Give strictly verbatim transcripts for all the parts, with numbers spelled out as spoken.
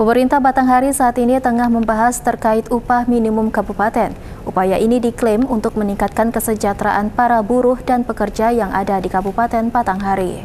Pemerintah Batanghari saat ini tengah membahas terkait upah minimum kabupaten. Upaya ini diklaim untuk meningkatkan kesejahteraan para buruh dan pekerja yang ada di Kabupaten Batanghari.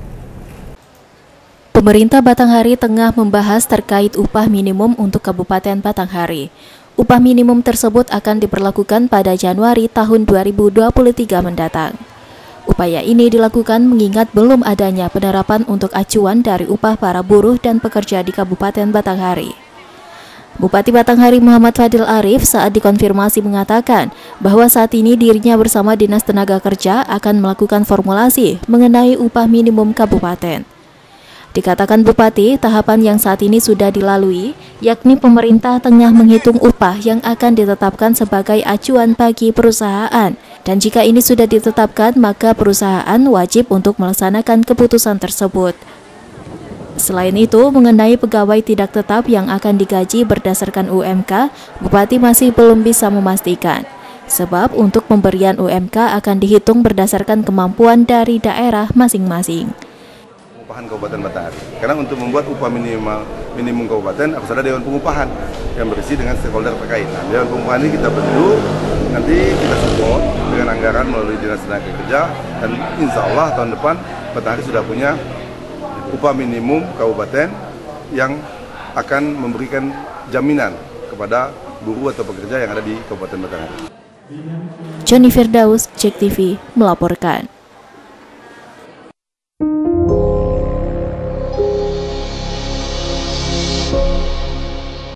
Pemerintah Batanghari tengah membahas terkait upah minimum untuk Kabupaten Batanghari. Upah minimum tersebut akan diberlakukan pada Januari tahun dua ribu dua puluh tiga mendatang. Upaya ini dilakukan mengingat belum adanya penerapan untuk acuan dari upah para buruh dan pekerja di Kabupaten Batanghari. Bupati Batanghari Muhammad Fadil Arif saat dikonfirmasi mengatakan bahwa saat ini dirinya bersama Dinas Tenaga Kerja akan melakukan formulasi mengenai upah minimum kabupaten. Dikatakan Bupati, tahapan yang saat ini sudah dilalui, yakni pemerintah tengah menghitung upah yang akan ditetapkan sebagai acuan bagi perusahaan. Dan jika ini sudah ditetapkan, maka perusahaan wajib untuk melaksanakan keputusan tersebut. Selain itu, mengenai pegawai tidak tetap yang akan digaji berdasarkan U M K, Bupati masih belum bisa memastikan. Sebab untuk pemberian U M K akan dihitung berdasarkan kemampuan dari daerah masing-masing. Pengupahan Kabupaten Batanghari. Karena untuk membuat upah minimal minimum kabupaten harus ada Dewan Pengupahan yang berisi dengan stakeholder terkait. Nah, Dewan Pengupahan ini kita bentuk, nanti kita support dengan anggaran melalui Dinas Tenaga Kerja, dan insya Allah tahun depan Batanghari sudah punya upah minimum kabupaten yang akan memberikan jaminan kepada buruh atau pekerja yang ada di Kabupaten Batanghari. Johnny Firdaus, Cek T V, melaporkan.